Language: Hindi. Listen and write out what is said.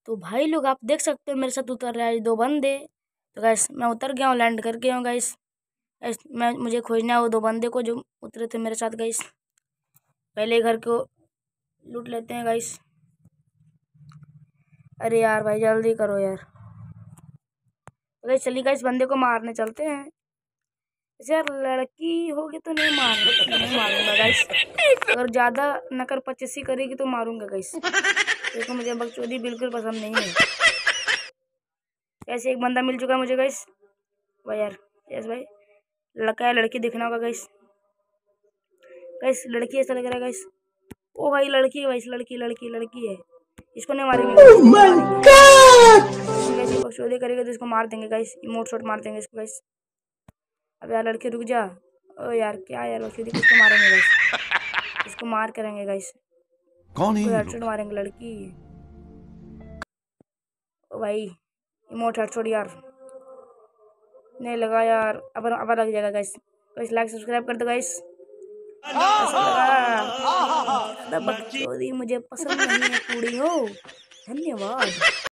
तो भाई लोग आप देख सकते हो मेरे साथ उतर रहा है 2 बंदे। तो गैस मैं उतर गया हूँ, लैंड कर गया हूँ गैस। मुझे खोजना है वो 2 बंदे को जो उतरे थे मेरे साथ गैस। पहले घर को लूट लेते हैं गैस। अरे यार भाई जल्दी करो यार। गैस चलिए गैस बंदे को मारने चलते हैं। यार लड़की होगी तो नहीं मारूंगा गैस। अगर ज़्यादा नकर पचीसी करेगी तो मारूंगा गैस, क्योंकि मुझे बकचोदी बिल्कुल पसंद नहीं है। ऐसे एक बंदा मिल चुका है मुझे गैस। भाई यार यस भाई, लड़का है लड़की देखना होगा गैस। गैस लड़की ऐसा लग रहा है गैस। ओ भाई लड़की है गैस, लड़की है। इसको नहीं मारेंगे गैस, ये बकचोदी करेगा तो इसको मार देंगे गैस, इमोट शॉट मार देंगे इसको गैस। अब यार लड़की रुक जा। ओ यार क्या यार बकचोदी, किसको मारेंगे गैस, इसको मार करेंगे गैस। कौन है ये हेडशॉट मारेंगे लड़की। ओ भाई इमोट हेडशॉट यार नहीं लगा यार। अब लग जाएगा गैस। गैस लाइक सब्सक्राइब कर दो गैस। ऐसा लगा बकचोदी मुझे पसंद नहीं है कुड़ियों। धन्यवाद।